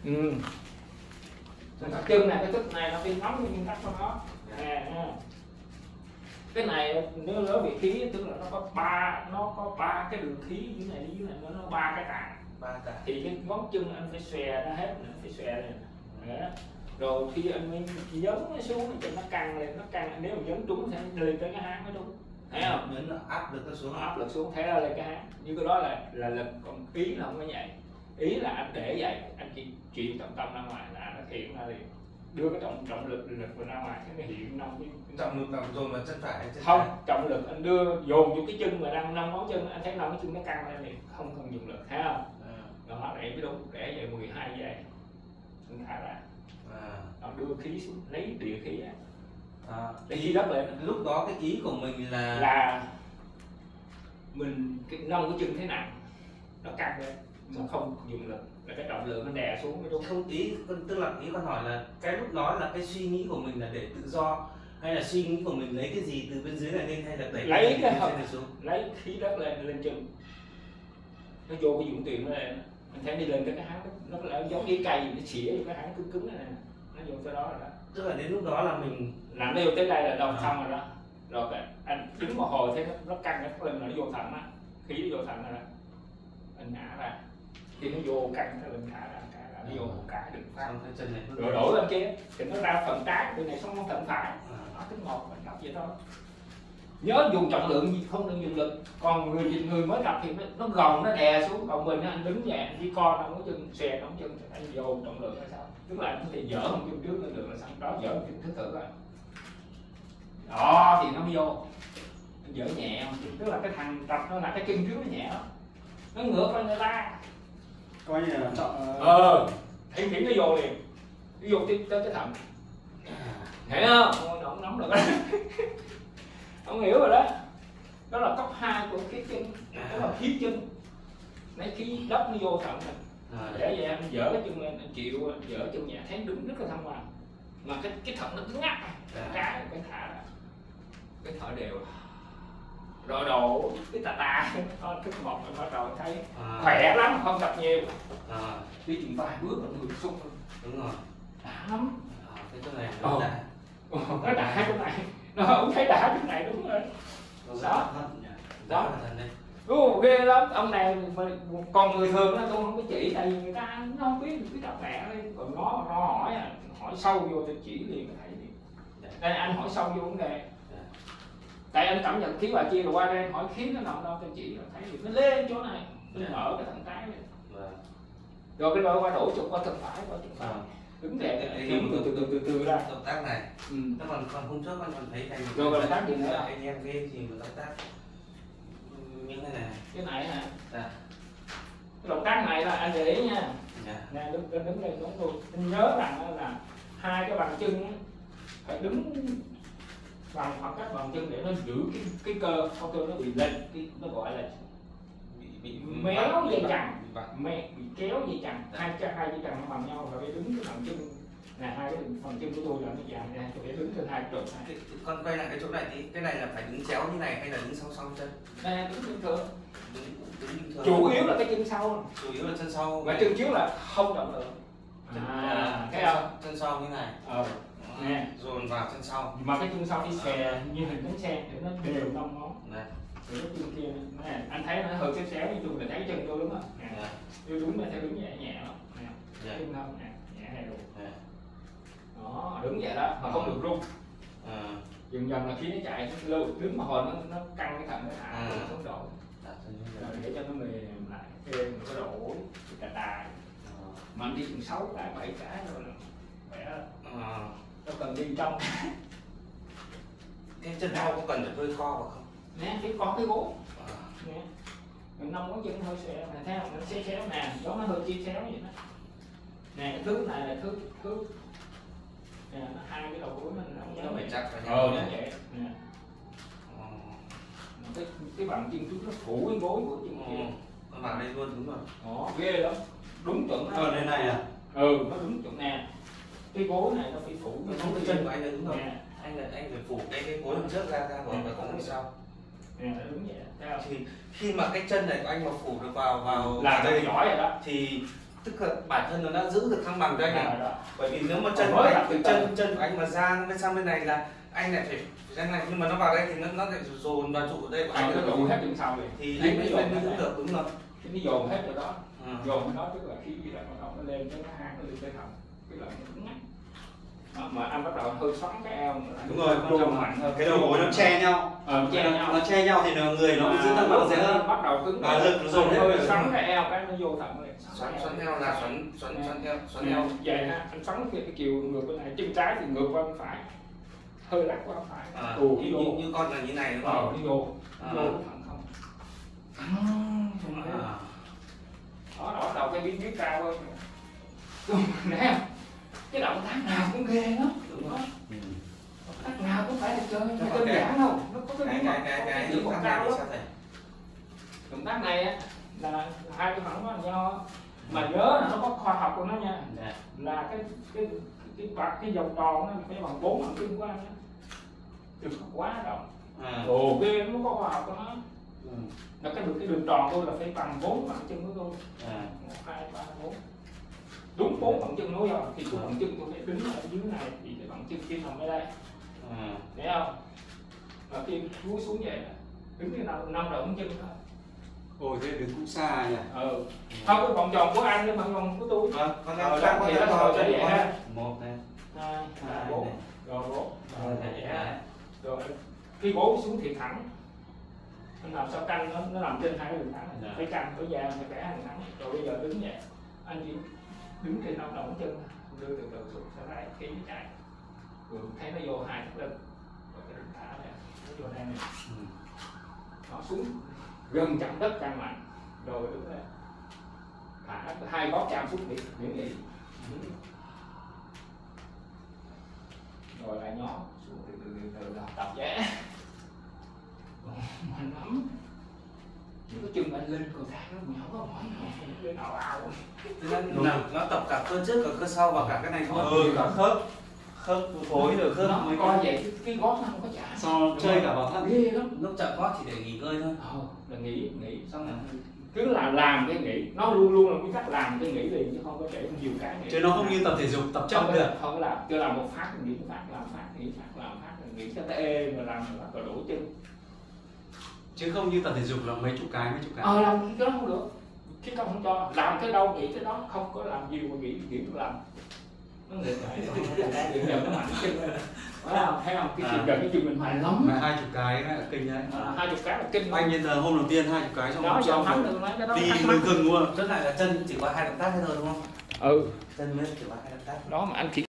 Thắt chân này, cái thức này nó đi nóng như nguyên tắc của nó. Cái này nếu nói về khí tức là nó có ba cái đường khí dưới này nó ba cái tạng. Thì cái ngón chân anh phải xòe ra hết, anh phải xòe này. Đó. Rồi khi anh mới dấn nó xuống cho nó căng lên, nó căng, nếu mà dấn trúng thì nó lên tới cái háng mới đúng. Thấy không? Nhấn là áp lực nó xuống, áp lực xuống, thế là lên cái háng. Như cái đó là lực, còn ý là không có vậy. Ý là anh để vậy, anh chỉ chuyển trọng tâm ra ngoài là nó hiện ra liền. Đưa cái trọng lực vào ra ngoài, cái hiện nông cái trọng lực dồn vào chân phải hay chân không phải? Trọng lực anh đưa dồn vô cái chân mà đang 5 ngón chân, anh thấy 5 ngón chân nó căng lên liền, không cần dùng lực, thấy không? Đó, để mới đúng, để vậy 12 giây anh thả ra. Nó đưa khí xuống, lấy địa khí ra. Để khí đất lên. Lúc đó cái ý của mình là mình cái nông cái chân thế nào nó căng lên mà không dùng lực, là cái trọng lượng nó đè xuống cái đúng. Không, ý tức là ý con hỏi là cái lúc đó là cái suy nghĩ của mình là để tự do, hay là suy nghĩ của mình lấy cái gì từ bên dưới này lên, hay là đẩy lấy cái trên này xuống? Lấy khí đất lên chân, nó vô cái dụng tiền nó lên, mình thấy đi lên cái háng nó là giống như cây nó xỉa cái háng cứng này, nó vô tới đó rồi đó. Tức là đến lúc đó là mình làm nó vô tới đây là đâu xong rồi đó. Rồi anh đứng một hồi thấy nó căng cái lên là nó vô thận á, khí nó vô thận rồi đó, anh ngã ra, khi nó vô căng cái lên thả ra, nó vô một cái đừng phát. Rồi đổ lên kia thì nó ra phần trái, bên này xong phần phải, nó tính một mình đọc vậy thôi. Nhớ dùng trọng lượng gì, không được dùng lực. Còn người mới tập thì nó gồng, nó đè xuống, còn mình anh đứng nhẹ, anh chỉ co nó chân, xòe nó chân, anh dồn trọng lượng là sao? Tức là anh có thể dỡ một chân trước lên được là xong đó, dỡ một chân thứ tự rồi. Đó thì nó mới vô. Anh dỡ nhẹ một chân, tức là cái thằng tập nó là cái chân trước nó nhẹ đó. Nó ngược lên người ta. Coi như là chọn Thiển nó vô liền. Nó vô tới cái thận. Hiểu không? Ôi, nóng được đó. Không hiểu rồi đó. Đó là cấp 2 của khí chân. Đó là khí chân. Lấy khí đất nó vô thận này. Để vậy anh dỡ cái chân lên, anh chịu, anh dỡ chân nhẹ, thấy đứng rất là thông hoàng. Mà cái thận nó cứng ngắc. Cái thả ra. Cái thở đều. Rồi đổ cái tà thức một rồi bắt đầu thấy khỏe lắm, không tập nhiều. Đi chừng vài bước là người sung luôn. Đúng rồi. Đã lắm. Cái chỗ này nó đã. Nó đã chỗ này. Nó cũng thấy đã chỗ này đúng rồi. Đó. Đó. Ghê lắm, ông này mà còn người thường đó tôi không có chỉ, tại vì người ta nó không biết cái tập mẹ đi, còn nó hỏi sâu vô tôi chỉ liền thấy liền. Đây anh hỏi sâu vô vấn đề. Tại anh cảm nhận khí bà chia rồi qua đây hỏi khí nó nằm đâu tôi chỉ là thấy được nó lên chỗ này, nó mở cái thằng trái lên. Rồi cái đôi qua đổ trục qua thân phải, đứng đẹp từ ra. Động tác này. Nó còn hôm trước anh còn thấy thầy. Rồi động tác gì nữa? Anh em game gì mà động tác như thế này. Cái này hả? Dạ. Cái động tác này là anh để ý nha. Nè đứng đây đúng luôn. Anh nhớ rằng là hai cái bàn chân phải đứng bằng khoảng cách bằng chân để nó giữ cái cơ, không cơ nó bị lệch, nó gọi là bị méo dây chằng, bị kéo dây chằng, hai dây chằng nó bằng nhau, rồi phải đứng cái phần chân nè, hai cái phần chân của tôi là nó dài ra, tôi phải đứng trên hai trục này. Con quay lại cái chỗ này thì cái này là phải đứng chéo như này hay là đứng song song chân? Nè đứng bình thường. Đứng bình thường. Chủ yếu là cái chân sau. Chủ yếu là chân sau. Và chân trước là không trọng lượng. Thấy không? Chân sau như này. Nè, dồn vào chân sau. mà cái chân sau đi xòe như hình bánh xe để nó đều 5 ngón. Này. Rồi cái chân kia nè, anh thấy nó hơi xéo như tôi là thấy chân tôi đúng không? Nè. Tôi đúng là theo đứng nhẹ nhẹ đó. Nè. Chân không nè, nhẹ này luôn. Đó, đứng vậy đó mà không được rung. Dần dần là khi nó chạy nó lưu, đứng mà hồi nó căng cái thận nó thả xuống độ. Rồi để cho nó mềm lại, thêm nó có độ cái tà. Mà anh đi chừng 6 cái 7 cái rồi là khỏe đó. Nó cần đi trong. Cái chân sau có cần phải hơi co vào không? Nè, có cái gối. Nè. Mình 5 ngón chân hơi xòe, mà thấy không? Nó xéo nè, giống nó hơi chia xéo vậy đó. Nè, cái thước này là thước. Nè, nó hai cái đầu gối nó phải chắc vào nhau. Nó vậy. Nè. Cái bàn chân trước nó phủ cái gối của chân kia. Nó vào đây luôn, đúng rồi. Đó, ghê lắm. Đúng chuẩn đó. đây này à? Nó đúng chuẩn nè. Cái gối này nó phải phủ cái chân của anh là đúng rồi. Anh phải phủ cái gối hôm trước ra và còn hôm sau. Nè, đúng vậy. Thì khi mà cái chân này của anh mà phủ được vào là đây giỏi rồi đó. Thì tức là bản thân nó đã giữ được thăng bằng cho anh này. đó. Bởi vì nếu mà chân của anh, chân của anh mà ra nó sang bên này là anh lại phải sang này, nhưng mà nó vào đây thì nó lại dồn vào trụ ở đây của anh Nó dồn hết chân sau rồi thì anh mới giữ được, đúng rồi. Thì nó dồn hết rồi đó. Dồn nó tức là khi là bắt đầu nó lên nó hang nó lên tới thầm cái là nó ngắt. Mà anh bắt đầu hơi xoắn cái eo nữa. Đúng rồi, mạnh hơn. cái đầu gối nó che nhau. Nó che nhau thì người nó cũng giữ thăng bằng dễ hơn. Bắt đầu cứng lực nó dồn hơi xoắn cái eo cái nó vô thận rồi. Xoắn theo là xoắn theo. Vậy ha, anh xoắn cái chiều ngược bên này, chân trái thì ngược qua bên phải. Hơi lắc qua phải. Như con là như này đúng không? Đi vô thận không. Đó, bắt đầu cái biến biết cao hơn. Nè không? Cái động tác nào cũng ghê lắm, đúng không? Động tác nào cũng phải là chơi, không đơn giản đâu. Nó có cái cái động tác này sao thầy? Động tác này á là hai cái phẳng với nhau, mà nhớ là nó có khoa học của nó nha. Là cái vòng tròn nó phải bằng 4 bằng chân của anh á, đừng có quá rộng. Ồ ghê, nó có khoa học của nó. Là cái đường tròn tôi là phải bằng 4 bằng chân của tôi. 1, 2, 3, 4. Đúng 4 bằng chân nối vào thì cái bằng chân tôi phải đứng ở dưới này thì cái bằng chân kia nằm ở đây. Thấy không? Và khi cúi xuống vậy đứng như nào 5 động chân thôi. Ôi thế đứng cũng xa nhỉ. Không, cái vòng tròn của anh với vòng tròn của tôi. Con thì nó ngồi sẽ vậy ha. 1 này, 2, 3, 4. Rồi 4. Rồi khi bố xuống thì thẳng. Anh làm sao canh nó nằm trên hai cái đường thẳng này. Phải canh phải da phải vẽ hàng thẳng. Rồi bây giờ đứng vậy. Anh chỉ đứng trên 5 động chân, đưa từ từ xuống sau đây kéo chạy. Rồi thấy nó vô hai thắt lưng. Rồi cái đừng thả này, nó vô đây này. Nó xuống gần chạm đất càng mạnh. Rồi đứng đây. Thả hai gót chạm xuống miệng nghỉ. Rồi lại nhó xuống từ tập vẽ. Mạnh lắm. Cái chân anh lên cầu thang nó nhỏ quá mỏi lên ào. Nó tập cả cơ trước cả cơ sau và cả cái này thôi. Cả khớp phối rồi khớp nó mới coi vậy cái gót nó không có chả. Sao chơi cả vào thắt Ghê lắm. Lúc chạm gót chỉ để nghỉ ngơi thôi. Là nghỉ xong rồi cứ làm cái nghỉ, nó luôn là cái cách làm cái nghỉ liền chứ không có để nhiều cái nghỉ. Chứ nó không như tập thể dục tập chậm được. Không có làm, cứ làm một phát nghỉ một phát, làm phát nghỉ phát, làm phát nghỉ cho tới êm rồi làm rồi đổ chân. Chứ không như tập thể dục là mấy chục cái. Làm cái đó không được, chứ không cho làm cái đâu nghỉ cái đó, không có làm gì mà nghỉ làm nó ngược lại nó mạnh chân lên, thấy không? Cái chân gần cái chân mình mạnh lắm. Mà 20 cái là kinh đấy. 20 cái là kinh. Anh bây giờ hôm đầu tiên 20 cái xong đó giờ thắng được cái đó đi lưng cưng luôn. Rất lại là chân chỉ có 2 động tác thôi đúng không? Chân mới chỉ có 2 động tác. Đó mà anh chỉ